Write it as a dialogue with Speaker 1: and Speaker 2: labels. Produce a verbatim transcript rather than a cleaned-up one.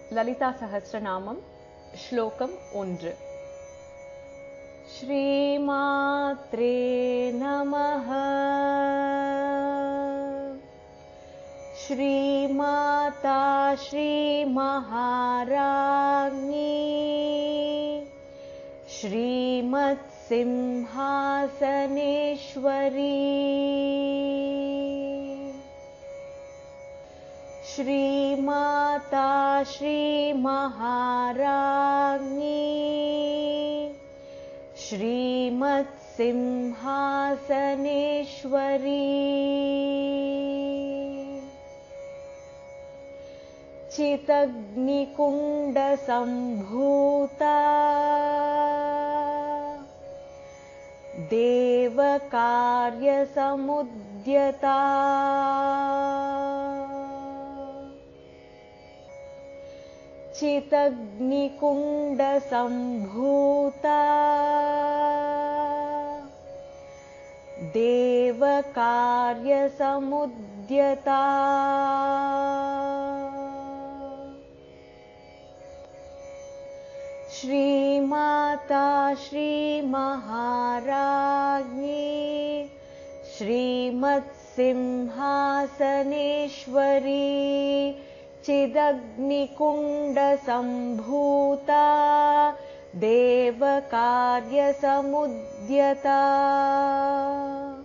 Speaker 1: ललिता सहस्रनामं श्लोकम् ओன்று। श्रीमात्रे नमः। श्रीमाता श्रीमहाराज्ञी श्रीमत्सिंहासनेश्वरी। श्रीमाता श्रीमहाराज्ञी श्रीमत्सिंहासनेश्वरी। चितग्निकुण्डसम्भूता देवकार्यसमुद्यता। चितग्निकुण्डसम्भूता देवकार्यसमुद्यता। श्रीमाता श्रीमहाराज्ञी श्रीमत्सिंहासनेश्वरी। चिदग्निकुण्डसम्भूता देवकार्यसमुद्यता।